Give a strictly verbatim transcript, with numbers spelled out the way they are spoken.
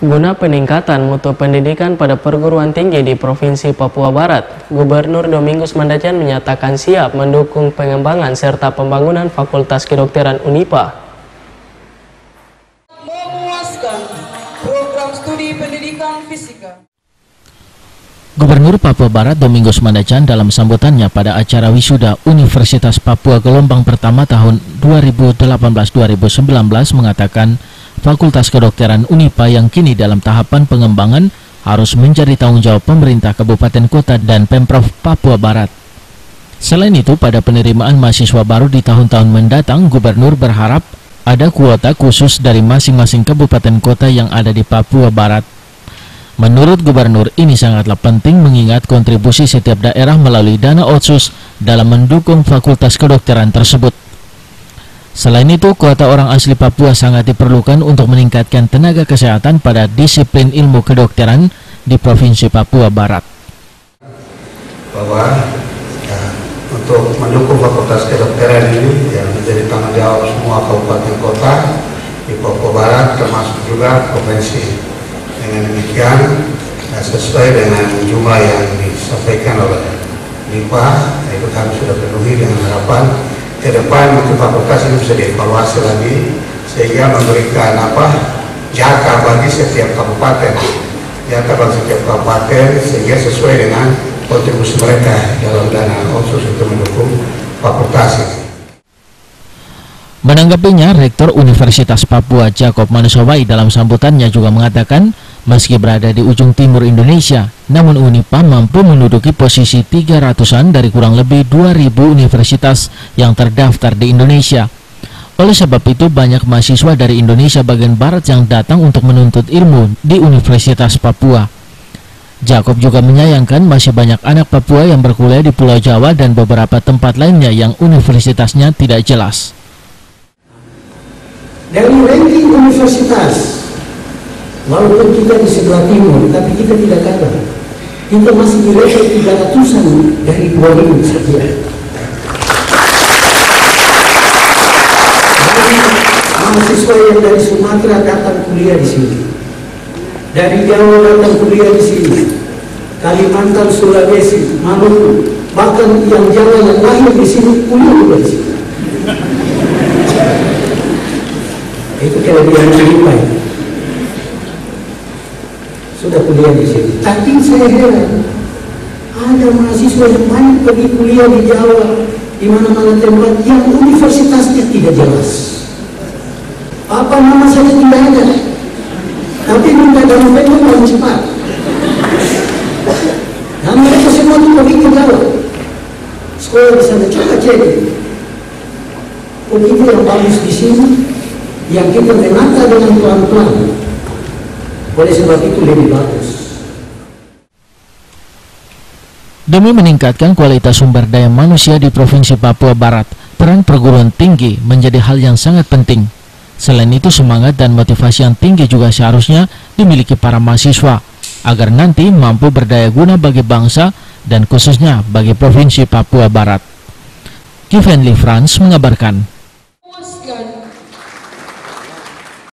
Guna peningkatan mutu pendidikan pada perguruan tinggi di Provinsi Papua Barat, Gubernur Domingus Mandacan menyatakan siap mendukung pengembangan serta pembangunan Fakultas Kedokteran UNIPA. Memuaskan program studi pendidikan fisika. Gubernur Papua Barat Domingus Mandacan dalam sambutannya pada acara wisuda Universitas Papua gelombang pertama tahun dua ribu delapan belas dua ribu sembilan belas mengatakan Fakultas Kedokteran UNIPA yang kini dalam tahapan pengembangan harus menjadi tanggung jawab pemerintah kabupaten kota dan Pemprov Papua Barat. Selain itu, pada penerimaan mahasiswa baru di tahun-tahun mendatang, Gubernur berharap ada kuota khusus dari masing-masing kabupaten kota yang ada di Papua Barat. Menurut Gubernur, ini sangatlah penting mengingat kontribusi setiap daerah melalui dana otsus dalam mendukung fakultas kedokteran tersebut. Selain itu, kuota orang asli Papua sangat diperlukan untuk meningkatkan tenaga kesehatan pada disiplin ilmu kedokteran di Provinsi Papua Barat. Bahwa ya, untuk mendukung fakultas kedokteran ini yang menjadi tanggung jawab semua kabupaten kota di Papua Barat termasuk juga provinsi. Dengan demikian, ya, sesuai dengan jumlah yang disampaikan oleh UNIPA, itu kami sudah penuhi dengan harapan ke depan untuk fakultas ini bisa dievaluasi lagi sehingga memberikan apa jatah bagi setiap kabupaten, jatah bagi setiap kabupaten sehingga sesuai dengan kontribusi mereka dalam dana khusus untuk mendukung fakultas ini. Menanggapinya, Rektor Universitas Papua Jacob Manusawai dalam sambutannya juga mengatakan meski berada di ujung timur Indonesia, namun UNIPA mampu menduduki posisi tiga ratusan dari kurang lebih dua ribu universitas yang terdaftar di Indonesia. Oleh sebab itu, banyak mahasiswa dari Indonesia bagian barat yang datang untuk menuntut ilmu di Universitas Papua. Jacob juga menyayangkan masih banyak anak Papua yang berkuliah di Pulau Jawa dan beberapa tempat lainnya yang universitasnya tidak jelas. Dari ranking universitas, walaupun kita di sebelah timur, tapi kita tidak kalah. Kita masih di ranking tiga ratusan dari dua ribu saja. Mahasiswa yang dari Sumatera datang kuliah di sini, dari Jawa datang kuliah di sini, Kalimantan, Sulawesi, Maluku, bahkan yang Jawa yang lahir di sini kuliah juga di sini. Itu kelebihan UNIPA ini. Sudah kuliah di sini. Tapi saya heran, ada mahasiswa yang banyak pergi kuliah di Jawa, di mana-mana tempat yang universitasnya tidak jelas. Apa nama saja tidak ada. Tapi minta dalam bentuk paling cepat. Dan mereka semua itu pergi ke Jawa. Sekolah di sana coba cek. Begitu yang bagus di sini, yang kita menata dengan pelan-pelan. Oleh sebab itu lebih bagus. Demi meningkatkan kualitas sumber daya manusia di Provinsi Papua Barat, peran perguruan tinggi menjadi hal yang sangat penting. Selain itu, semangat dan motivasi yang tinggi juga seharusnya dimiliki para mahasiswa agar nanti mampu berdaya guna bagi bangsa dan khususnya bagi Provinsi Papua Barat. Kifenly Frans mengabarkan.